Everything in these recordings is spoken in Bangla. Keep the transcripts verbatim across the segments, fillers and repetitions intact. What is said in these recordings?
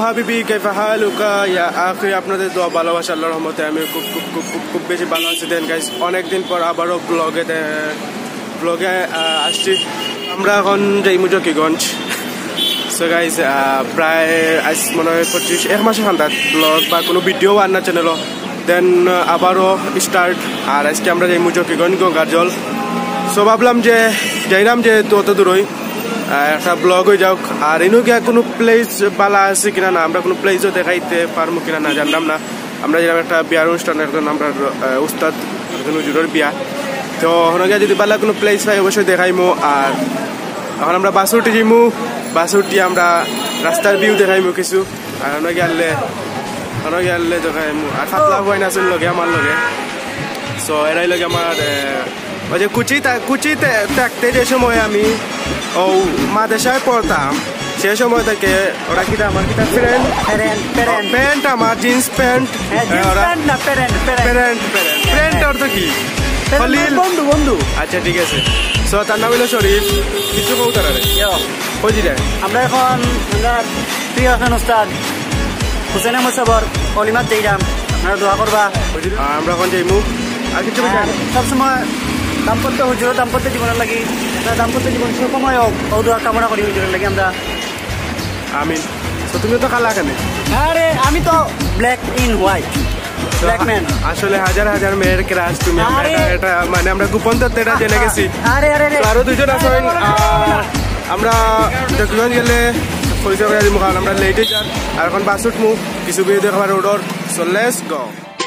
হাবিবি কাইফা হালুকা ইয়া আখি আপনাদের দোয়া ভালোবাসা আল্লাহর রহমতে আমি খুব খুব খুব খুব খুব বেশি ভালো আছি। দেন গাইস অনেকদিন পর আবারও ব্লগে ব্লগে আসছি। আমরা এখন যাইমু জকিগঞ্জ। সো গাইস প্রায় আজ মনে হয় পঁচিশ এক মাসের খান্দাত ব্লগ বা কোনো ভিডিও আর না চ্যানেলও। দেন আবারও স্টার্ট। আর আজকে আমরা যাইমু জকিগঞ্জ গঙ্গার জল। সো ভাবলাম যে যাইলাম যে তো অত দূরই একটা ব্লগ হয়ে যাক। আর এনু গিয়া কোনো প্লেস বালা আছে কিনা না, আমরা কোনো প্লেসও দেখাইতে পারবো কিনা না জানলাম না। আমরা যেরকম একটা বিয়ার অনুষ্ঠান একজন আমরা উস্তাদ একজন হুজুরের বিয়া, তো ওখানে গিয়া যদি বালা কোনো প্লেস পাই অবশ্যই দেখাইমু। আর এখন আমরা বাসে উঠে যাইমু, বাসে উঠি আমরা রাস্তার ভিউ দেখাইমু কিছু। আর ওখানে গেলে ওখানে গেলে দেখাইমু। আর ফাতলা বই না লগে আমার লগে। সো এরাই লগে আমার ওই যে কুচি কুচিতে থাকতে যে সময় আমি ও মাদেশায় পড়তাম সে সময় থেকে ওরা কিটা আমার কিটা ফ্রেন্ড প্যান্ট আমার জিন্স প্যান্ট প্যান্ট প্যান্ট অর্থ কি বন্ধু বন্ধু আচ্ছা ঠিক আছে। সো তার নাম হইল শরীফ। কিছু কৌ তারা বুঝি যায় আমরা এখন আমরা প্রিয় এখন উস্তাদ হুসেন আহমদ সাবর অলিমাত যাইলাম, আপনারা দোয়া করবা। আমরা এখন যাইমু। আর কিছু সবসময় দাম্পত্য হুজুর দাম্পত্য জীবনের লাগি দাম্পত্য জীবন সুখময় হোক ও দোয়া কামনা করি হুজুরের লাগি আমরা। আমিন। তো তুমি তো কালা কেন? আরে আমি তো black in white black man. আসলে হাজার হাজার মেয়ের ক্রাশ তুমি। এটা মানে আমরা গোপন তত্ত্ব এটা জেনে গেছি। আরে আরে আরো দুজন আছেন। আমরা জকিগঞ্জ গেলে পরিচয় করে দিমু, কারণ আমরা লেটে যান। আর এখন বাস উঠমু কিছু বিয়ে দেখাবার রোডর। সো লেটস গো।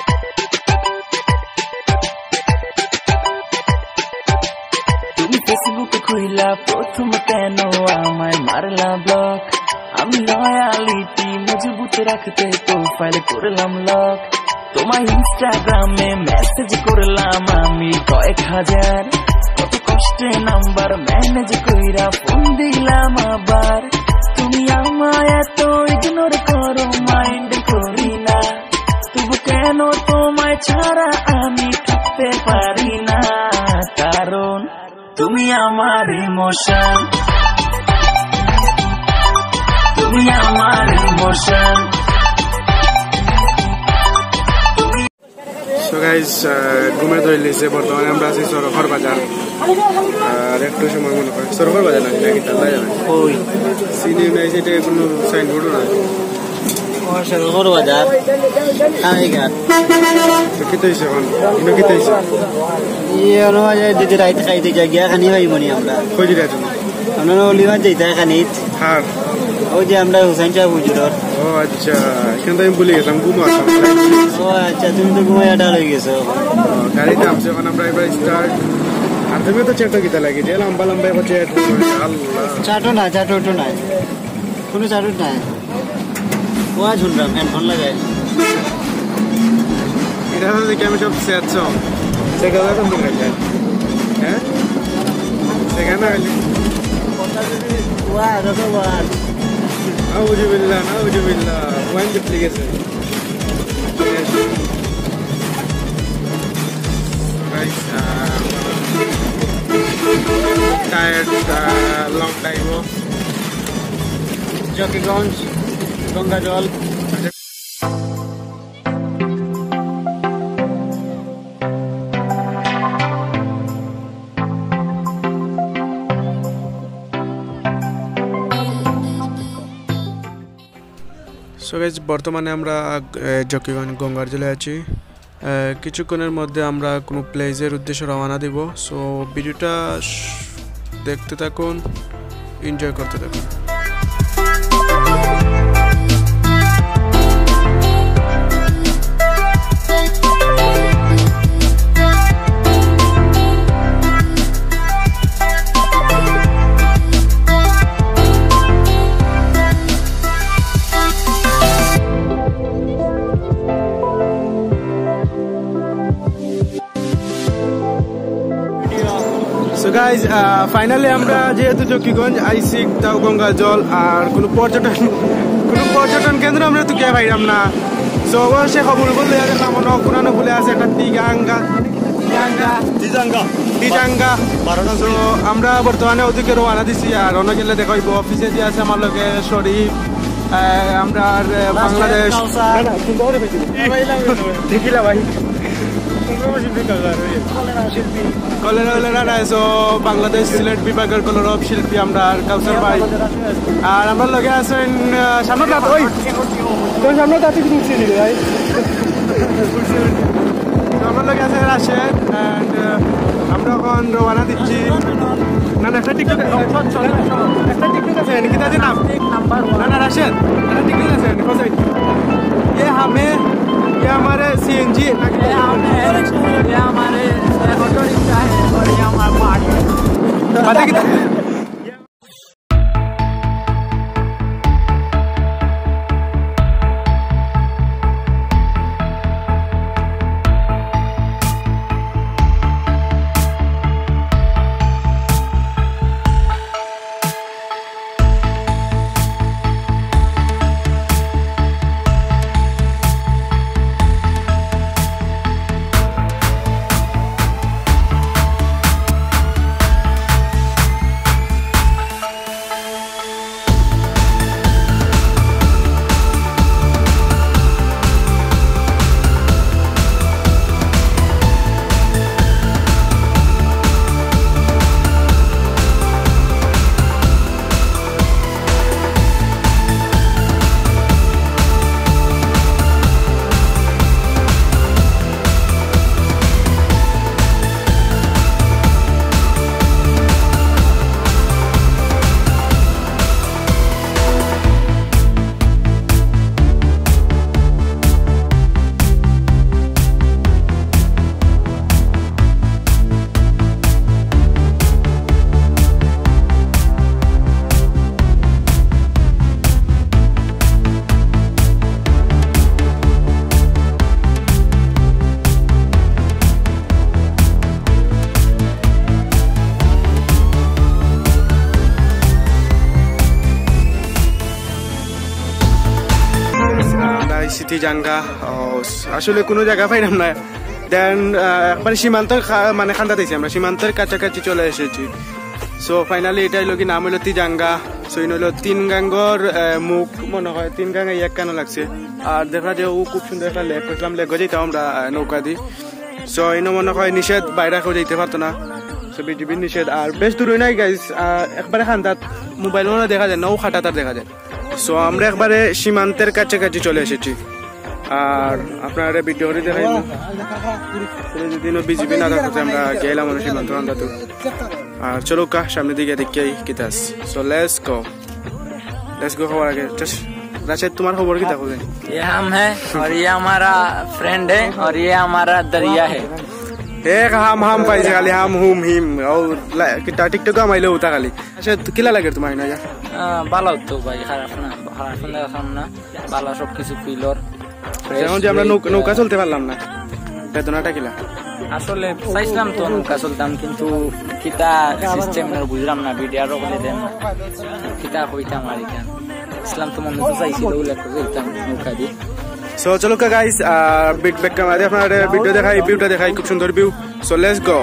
ফেসবুকে খুইলা প্রথম কেন আমায় মারলা ব্লক, আমি লয়ালিটি মজবুত রাখতে প্রোফাইল করলাম লক, তোমায় ইনস্টাগ্রামে মেসেজ করলাম আমি কয়েক হাজার, কত কষ্টে নাম্বার ম্যানেজ কইরা ফোন দিলাম আবার, তুমি আমায় এত ইগনোর করো মাইন্ড করি না, তবু কেন তোমায় ছাড়া আমি থাকতে পারি না, কারণ তুমি আমার ইমোশন, তুমি আমার ইমোশন। সো গাইস ঘুমে ধরলিছে বর্তমানে আমরা আছি সরফর বাজার। আর একটু সময় মনে করে সরফর বাজার নাকি নাকি তাল্লা জানা ওই সিনি নাই, সেটা কোনো সাইনবোর্ডও নাই। সরফর বাজার কালীঘাট। তো কি তৈছে এখন ইনো কি তৈছে ইয়ে অনুযায়ী যদি রাইতে খাইতে যাই গিয়া খানি ভাই মনি আমরা কই দিলা তুমি? আমরা অলিমাত যাইতে খানিত। হ্যাঁ ওই যে আমরা হুসাইন সাহেব হুজুরর। ও আচ্ছা, এখান থেকে আমি ভুলে গেছিলাম ঘুমো আসলাম। ও আচ্ছা, তুমি তো ঘুমাই আডা হয়ে গেছো। গাড়িতে নামছে এখন আমরা এবার স্টার্ট। আর তুমি তো চেটো কিতা লাগে যে লম্বা লম্বা এবার চেট। আল্লাহ চাটো না চাটো তো নাই, কোনো চাটো নাই। ওয়া শুনলাম হেডফোন লাগাই এটা দেখে আমি সব সেট সং সেখানে কোন দিকে যায় হ্যাঁ সেখানে ওয়া রকো ওয়া আউযু বিল্লাহ আউযু বিল্লাহ one duplication. Guys tired long time Zakiganj Ganga জল। সো গাইস বর্তমানে আমরা জকিগঞ্জ গঙ্গার জলে আছি। কিছুক্ষণের মধ্যে আমরা কোনো প্লেসের উদ্দেশ্যে রওনা দেব। সো ভিডিওটা দেখতে থাকুন, এনজয় করতে থাকুন। সো গাইজ ফাইনালি আমরা যেহেতু জকিগঞ্জ আইসি তাও গঙ্গা জল আর কোনো পর্যটন কোনো পর্যটন কেন্দ্র আমরা তো কে পাইলাম না। সো অবশ্যই খবর বললে দেখলাম অনেক পুরানো বলে আছে একটা টিগাঙ্গা টিজাঙ্গা। সো আমরা বর্তমানে ওদিকে রওনা দিছি। আর অনেক গেলে দেখাইব অফিসে যে আছে আমার লগে শরীফ আমরা বাংলাদেশ দেখিলা ভাই কলেরা সো বাংলাদেশ সিলেট বিভাগের কলরব শিল্পী আমরা কাউসার ভাই আর আমার লগে আছেন সামনে ওই তোর সামনে তাতে ঘুরছি দিলে ভাই আমার লগে আছে রাশেদ অ্যান্ড আমরা এখন রওনা দিচ্ছি না না একটা টিকিট একটা টিকিট আছে কি তাদের নাম না না राशिद একটা टिकट আছে কোথায় ये हमें ये हमारे सीएनजी ये हमारे ऑटो रिक्शा है और ये हमारा पार्ट पता कितना সিটি জাঙ্গা আসলে কোনো জায়গা পাইলাম না দেন একবার সীমান্ত মানে খান্ডা দিয়েছি আমরা সীমান্তের কাছাকাছি চলে এসেছি সো ফাইনালি এটাই লোক নাম হলো তিজাঙ্গা সো ইন হলো তিন গাঙ্গর মুখ মনে হয় তিন গাঙ্গা এক কেন লাগছে আর দেখা যায় ও খুব সুন্দর একটা লেক করলাম লেক যেতাম আমরা নৌকা দিই সো ইনো মনে হয় নিষেধ বাইরে কেউ যেতে পারতো না সো বিজিবির নিষেধ আর বেশ দূরে নাই গাইস একবারে খান্দাত মোবাইল দেখা যায় নৌ খাটা তার দেখা যায় সো আমরা একবারে সীমান্তের কাছাকাছি চলে এসেছি আর আপনারা ভিডিও দেখাই যদিও বিজিবি না থাকতে আমরা গেলাম সীমান্ত খান্দাতে আর চলো কা সামনের দিকে দেখি কিতাস so let's go let's go খবর আগে राशिद तुम्हारा खबर क्या था? ये हम है और ये हमारा फ्रेंड है और ये हमारा दरिया है एक हम हम पाइसे खाली हम हुम हिम और कितना टिकटॉक का माइले होता खाली अच्छा किला लगे तुम्हारे ना यार ভালো তো ভাই খারাপ না খারাপ না খারাপ না ভালো সব কিছু পিলর যেমন যে আমরা নৌকা চলতে পারলাম না বেদনাটা কিলা আসলে চাইছিলাম তো নৌকা চলতাম কিন্তু কিতা সিস্টেম বুঝলাম না ভিডিও বলে দেন কিতা হইতাম আর এখান ইসলাম তো মনে তো চাইছিল ওগুলা চলতাম নৌকা দিয়ে সো চলো গাইস বিগ ব্যাক ক্যামেরা আপনারা ভিডিও দেখাই ভিউটা দেখাই খুব সুন্দর view so let's go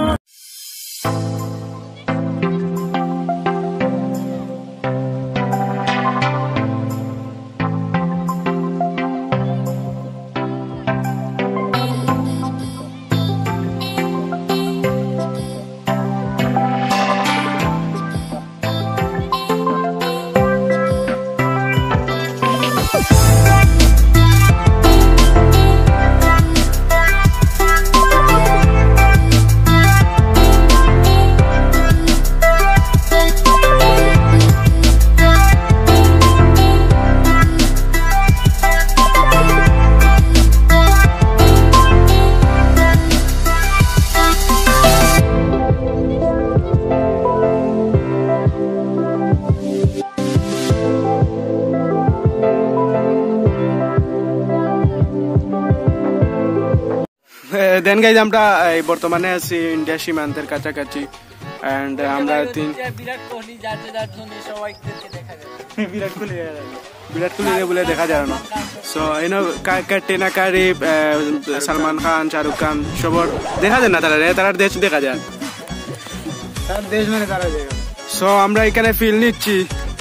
then guys আমরা বর্তমানে আছি ইন্ডিয়া সীমান্তের কাছাকাছি এন্ড আমরা তিন বিরাট কোহলি যাতে যার জন্য সবাই দেখা যায় বিরাট কোহলি বিরাট কোহলি বলে দেখা যায় না সো ইনো ক্যাটরিনা কাইফ সলমান খান শাহরুখ খান সবার দেখা যায় না তারা তারা দেশ দেখা যায় তার দেশ মানে তারা যায় সো আমরা এখানে ফিল নিচ্ছি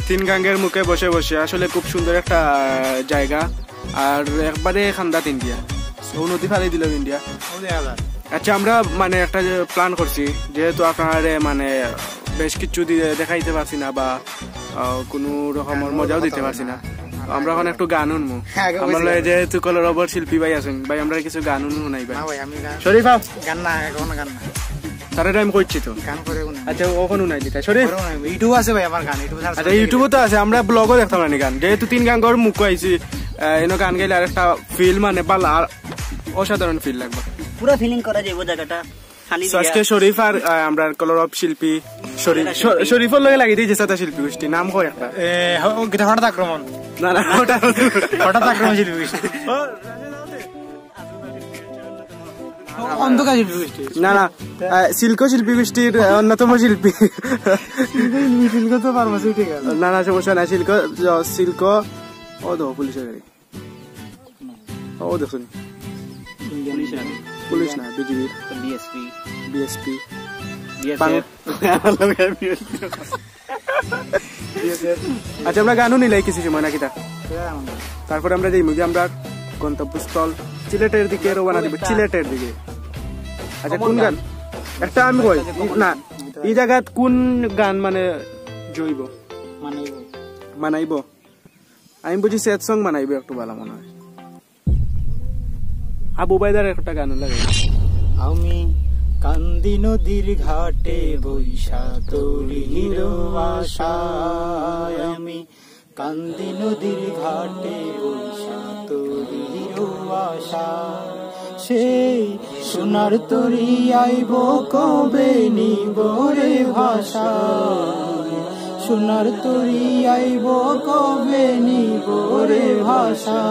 তিন গাঙ্গের মুখে বসে বসে আসলে খুব সুন্দর একটা জায়গা আর একবারে খান্দাত ইন্ডিয়া ও নদী ফালাই দিল ইন্ডিয়া। আচ্ছা আমরা মানে একটা প্ল্যান করছি যেহেতু আপনার মানে বেশ কিছু দেখাইতে পারছি না বা কোনো রকমের মজাও দিতে পারছি না, আমরা এখন একটু গান শুনবো। আমরা যেহেতু কলরবর শিল্পী ভাই আছেন ভাই আমরা কিছু গান শুনাই ভাই। শরীফ গান না এখন গান না তারে টাইম করছি তো গান করে। আচ্ছা ওখানে নাই দিতা শরীফ ইউটিউব আছে ভাই আমার গান ইউটিউব। আচ্ছা ইউটিউবও তো আছে, আমরা ব্লগও দেখতাম না গান যেহেতু তিন গান গর মুখ আইছি এনে গান গাইলে আর একটা ফিল মানে ভালো আর অসাধারণ ফিল লাগবে, পুরো ফিলিং করা যাবে জায়গাটা। আজকে শরীফ আর আমরা কলরব শিল্পী শরীফ শরীফের লগে লাগি দিয়েছে সাথে শিল্পী গোষ্ঠী নাম কয় একটা হঠাৎ আক্রমণ না না হঠাৎ আক্রমণ শিল্পী গোষ্ঠী অন্ধকার শিল্পী গোষ্ঠী না না শিল্প শিল্পী গোষ্ঠীর অন্যতম শিল্পী শিল্প তো ফার্মাসিউটিক না না সমস্যা না শিল্প শিল্প ও দো পুলিশের গাড়ি ও দেখুন পুলিশ না বিজিবির বিএসপি বিএসপি আচ্ছা আমরা গানও নিলাই কিছু সময় নাকি তা তারপরে আমরা যাই মুভি আমরা গন্তব্যস্থল সিলেটের দিকে রওনা দিব সিলেটের দিকে। আচ্ছা কোন গান একটা আমি কই না এই জায়গাত কোন গান মানে জইব মানাইব আমি বুঝি সেট সং মানাইব একটু ভালো মনে হয়। আবু বাইদার একটা গান লাগে আমি কান্দি নদীর ঘাটে বৈশা তোরির আশায়, আমি কান্দি নদীর ঘাটে বৈশা তোরির আশায়, সেই সোনার তরি আইব কবে নিব রে ভাষা, সোনার তরি আইব কবে নিব রে ভাষা,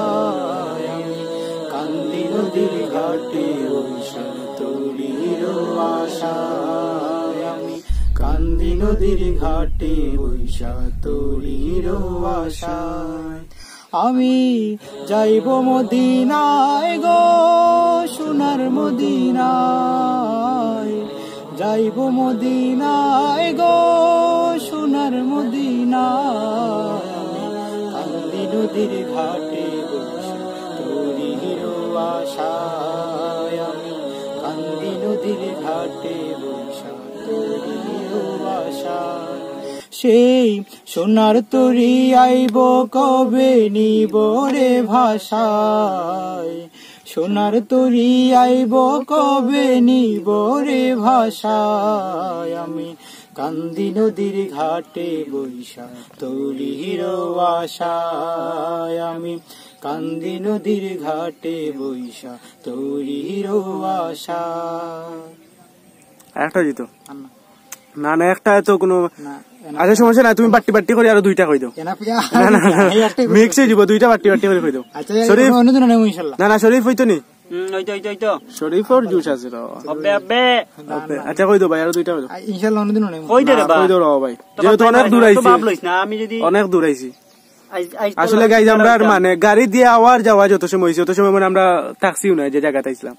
কান্দি নদীর ঘাটে বৈশা তোরির আশায়, আমি কান্দি নদীর ঘাটে বৈশা তোরির আশায়, আমি যাইব মদিনায় গো সোনার মদিনায়, যাইব মদিনায় গো সোনার মদিনায়, কান্দি নদীর ঘাটে বৈশা তোরির আশায়, আমি কান্দি নদীর ঘাটে বৈশা তোরির আশায়, সেই সোনার তরি আইব কবে নিব রে ভাষায়, সোনার তরি আইব কবে নিব রে ভাষায়, আমি কান্দি নদীর ঘাটে বৈশা তোরির আশায়, আমি কান্দি নদীর ঘাটে বৈশা তোরির আশায়। একটা দিত না না একটা তো কোনো আচ্ছা সমস্যা না তুমি বাট্টি বাট্টি করে আরো দুইটা কই দাও মিক্স হয়ে দিব দুইটা বাট্টি বাট্টি করে কই দাও। শরীফ না না শরীফ হইতো নি শরীফর জুস আছে আচ্ছা কই দাও ভাই আরো দুইটা কই দাও ইনশাআল্লাহ অন্যদিন কই দে রে ভাই কই দাও ভাই যেহেতু অনেক দূর আইছি অনেক দূর আইছি আসলে গাইজ আমরা মানে গাড়ি দিয়ে আওয়ার যাওয়া যত সময় হয়েছে তত সময় মানে আমরা ট্যাক্সিও নাই যে জায়গাতে আইছিলাম।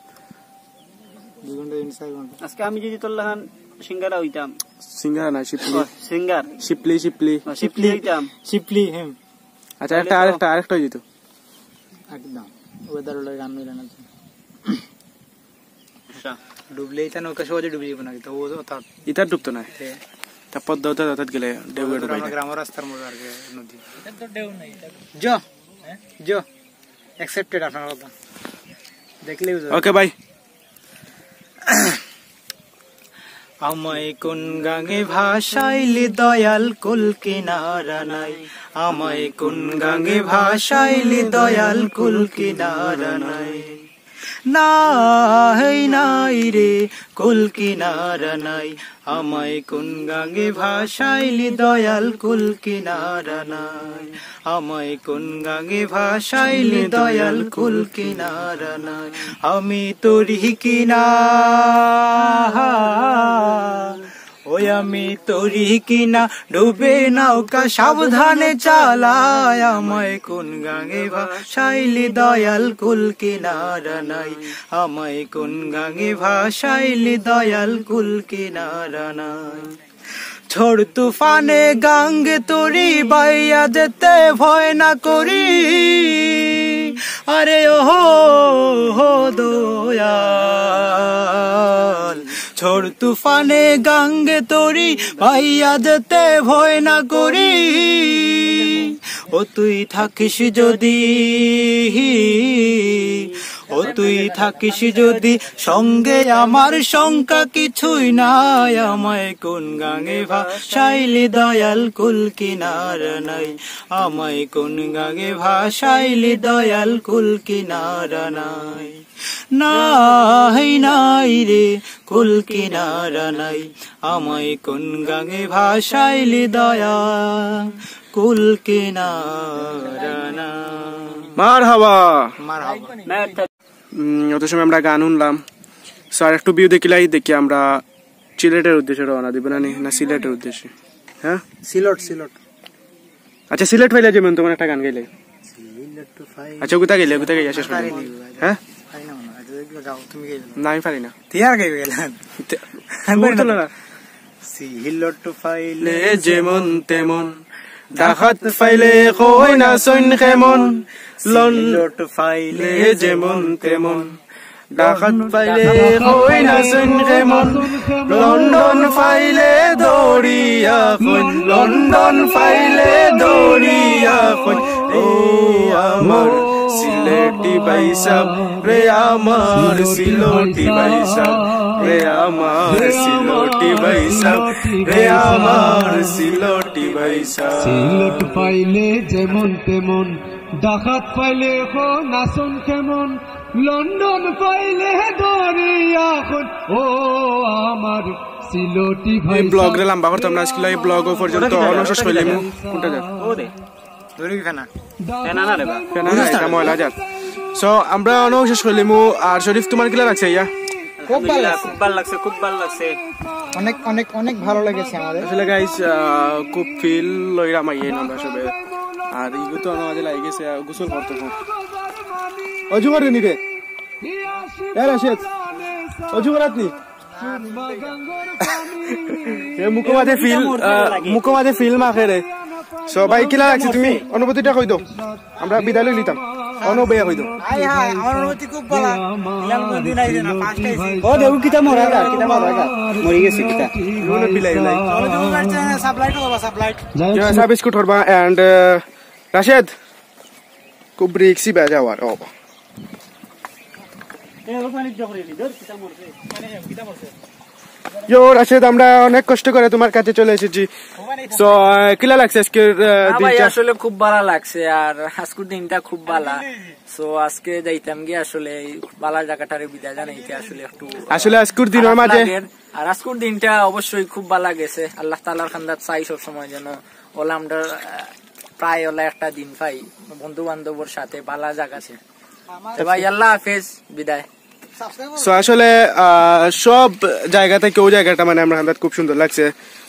আজকে আমি যদি তোর লাগান সিঙ্গারা হইতাম সিঙ্গারা না শিপলি সিঙ্গার শিপলি শিপলি শিপলি হইতাম শিপলি হেম। আচ্ছা একটা আরেকটা আরেকটা হয়ে যেত একদম ওয়েদার হলো গান মিলে না আচ্ছা ডুবলে এটা নৌকা সহজে ডুবে যাবে না তো ও অর্থাৎ এটা ডুবতো না তারপর দাওতে দাওতে গেলে ঢেউ ডুবে যায় গ্রাম রাস্তার মধ্যে আর নদী এটা তো ঢেউ নাই জো জো অ্যাকসেপ্টেড আপনার কথা দেখলেই ওকে বাই। আমায় কোন গাঙে ভাসাইলি দয়াল কুল কিনারা নাই, আমায় কোন গাঙে ভাসাইলি দয়াল কুল কিনারা নাই, নাই নাই রে কুল কিনারা নাই, আমায় কোন গাঙে ভাসাইলি দয়াল কুল কিনারা নাই, আমায় কোন গাঙে ভাসাইলি দয়াল কুল কিনারা নাই, আমি তোরি কিনা ওই আমি তোরি কিনা ডুবে নৌকা সাবধানে চালায়, আমায় কোন গাঙে ভাসাইলি দয়াল কুল কিনারা নাই, আমায় কোন গাঙে ভাসাইলি দয়াল কুল কিনারা নাই, ঝড় তুফানে গাঙ্গে তরি বাইয়া যেতে ভয় না করি আরে ও হো দয়াল ঝড় তুফানে গাঙ্গে তরি বাইয়া যেতে ভয় না করি ও তুই থাকিস যদি ও তুই থাকিস যদি সঙ্গে আমার শঙ্কা কিছুই নাই আমায় কোন গাঙে ভাসাইলি দয়াল কুল কিনার নাই আমায় কোন গাঙে ভাসাইলি দয়াল কুল কিনার নাই নাই নাই রে কুল কিনার নাই আমায় কোন গাঙে ভাসাইলি দয়াল কুল কিনার নাই মারহাবা মারহাবা অত সময় আমরা গান শুনলাম স্যার একটু ভিউ দেখিলাই দেখি আমরা সিলেটের উদ্দেশ্যে রওনা দিব না না সিলেটের উদ্দেশ্যে হ্যাঁ সিলট সিলট আচ্ছা সিলেট ফাইলে যেমন তোমার একটা গান গাইলে আচ্ছা কোথা গেলে কোথা গেলে শেষ হ্যাঁ না আমি পারি না তিয়ার গাই গেলেন সিলট ফাইলে যেমন তেমন ডাকাত ফাইলে কই না সৈন কেমন লন্ডট ফাইলে যেমন তেমন ডাকাত ফাইলে কই না সৈন কেমন লন্ডন ফাইলে দৌড়িয়া কই লন্ডন ফাইলে দৌড়িয়া কই ও আমার সিলেটি বাইসাব রে আমার সিলোটি বাইসাব রে আমার সিলোটি বাইসাব রে আমার সিলোটি বাইসাব সিলট পাইলে যেমন তেমন ডাকাত পাইলে নাচন কেমন লন্ডন পাইলে দরিয়া ও আমার সিলটি ভাই ব্লগ রে লম্বা করতাম না আজকে এই ব্লগ পর্যন্ত অনশেষ হইলাম কোনটা যা ও দে ধরে কি খানা কেনা না রে বা কেনা না এটা ময়লা যা সো আমরা অনশেষ হইলাম আর শরীফ তোমার কি লাগছে ইয়া খুব ভালো খুব ভালো লাগছে খুব ভালো লাগছে অনেক অনেক অনেক ভালো লেগেছে আমাদের আসলে গাইস খুব ফিল লইরা মাইয়ে আমরা সবে আর ইগো তো আমাদের লাগি গেছে গোসল করতে খুব অজু করে নি রে এ রাশেদ অজু করাত নি এ মুখমাতে ফিল মুখমাতে ফিল মাখে রে সবাই কিলা লাগছে তুমি অনুভূতিটা কই দাও আমরা বিদায় লই লিতাম অনুভূতি কই দাও আই হাই আমার অনুভূতি খুব ভালো ইলাম নদী নাই রে না পাঁচটাই ও দেউ কিটা মরা গা কিটা মরা গা মরি গেছে কিটা ওনে বিলাই বিলাই চলো তুমি বাচ্চা সাপ্লাই করবা সাপ্লাই যা সার্ভিস কোট করবা এন্ড রাশেদ খুব রিক্সি বাজা আর ও এ ওখানে জগরে নি ধর কিটা মরছে মানে কিটা মরছে ইয়ো রাশেদ আমরা অনেক কষ্ট করে তোমার কাছে চলে এসেছি সো কিলা লাগছে আজকে দিনটা আসলে খুব ভালো লাগছে আর আজকের দিনটা খুব ভালো সো আজকে যাইতাম গিয়ে আসলে ভালো জায়গাটারে বিদায় জানাইতে আসলে একটু আসলে আজকের দিনের মাঝে আর আজকের দিনটা অবশ্যই খুব ভালো গেছে আল্লাহ তাআলার খান্দাত চাই সব সময় যেন ওলা আমরা প্রায় ওলা একটা দিন পাই বন্ধু বান্ধবর সাথে ভালো জায়গা আছে ভাই আল্লাহ হাফেজ বিদায় সো আসলে সব জায়গা থেকে ওই জায়গাটা মানে আমরা আমাদের খুব সুন্দর লাগছে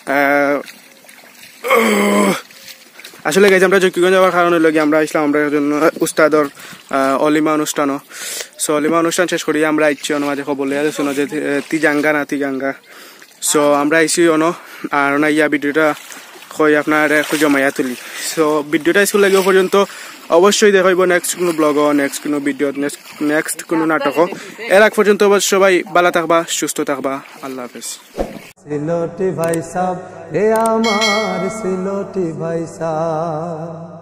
আসলে গাইজ আমরা জকিগঞ্জ যাওয়ার কারণে লগে আমরা আসলাম আমরা জন্য উস্তাদর অলিমা অনুষ্ঠানও সো অলিমা অনুষ্ঠান শেষ করি আমরা আইছি অন মাঝে খবর লিয়া শুনো যে তিজাঙ্গা না তিজাঙ্গা সো আমরা আইছি অন আর না ইয়া ভিডিওটা কই আপনার জমাইয়া তুলি সো ভিডিওটা স্কুল লাগে পর্যন্ত অবশ্যই দেখাইব নেক্সট কোনো ব্লগ নেক্সট কোনো ভিডিও নেক্সট কোনো নাটক এর আগ পর্যন্ত সবাই ভালো থাকবা সুস্থ থাকবা আল্লাহ হাফেজ সিলোটি ভাই সাব রে আমার সিলোটি ভাই সাব